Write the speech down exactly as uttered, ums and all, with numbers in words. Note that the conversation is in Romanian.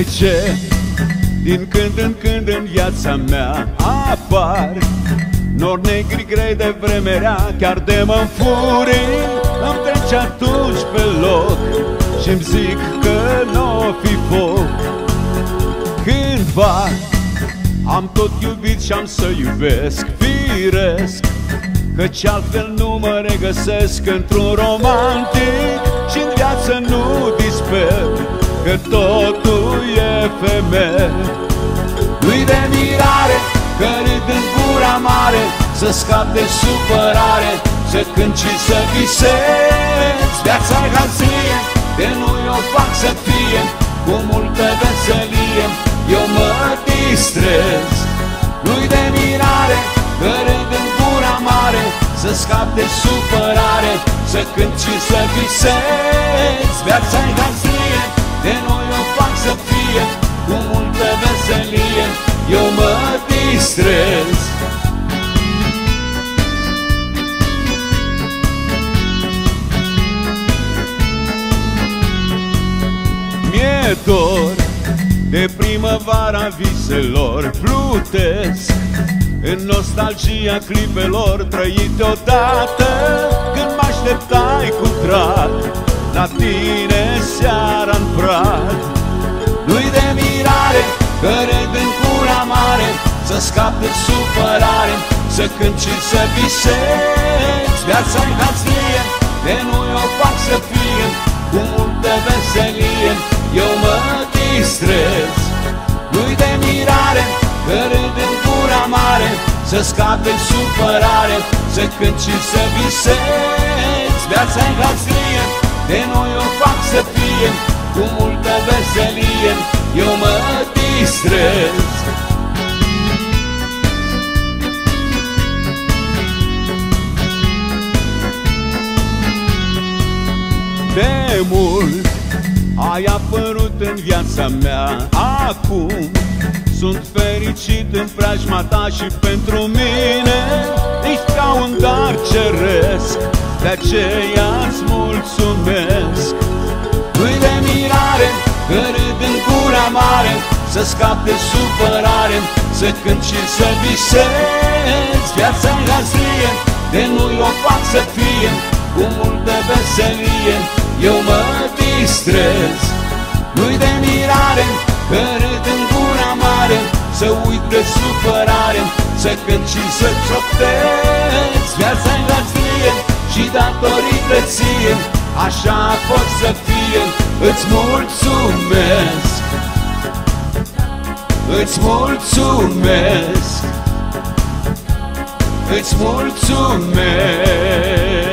zice, din când în când în viața mea apar nori negri grei de vreme rea, chiar de mă înfurii, îmi trece atunci pe loc și-mi zic că n-o fi foc. Cândva am tot iubit și-am să iubesc, firesc, căci altfel nu mă regăsesc într-un romantic și-n viață nu disper, că totul e femer. Nu-i de mirare că râd în gura mare, să scap de supărare, să cânt și să visez. Viața-i hăție, de nu-i o fac să fie, cu multă veselie eu mă distrez. Nu-i de mirare că râd în gura mare, să scap de supărare, să cânt și să visez. Viața-i hăție, de nu-i o fac să fie, cu multă veselie eu mă distrez. Mi-e dor de primăvara viselor, plutesc în nostalgia clipelor trăite odată, când mă așteptai cu drag la tine seara-n prag. Nu-i de mirare că râd în gura mare, să scap de supărare, să cânt și să visez. Viața-i hăție, de nu-i o fac să fie, cu multă veselie eu mă distrez. Nu-i de mirare că râd în gura mare, să scap de supărare, să cânt și să visez. Viața-i hăție, de noi o fac să fie, cu multă veselie eu mă distrez. De mult ai apărut în viața mea, acum sunt fericit în preajma ta și pentru mine ești ca un dar ceresc, de aceea-ți mulțumesc. Nu-i de mirare că râd în gura mare, să scap de supărare, să cânt și să visez. Viața-i hăție, de nu-i o fac să fie, cu multă veselie eu mă distrez. Nu-i de mirare că râd în gura mare, să uit de supărare, să cânt și să șoptez. Viața-i hăție și datorită ție, așa a fost să fie. Îți mulțumesc, îți mulțumesc, îți mulțumesc.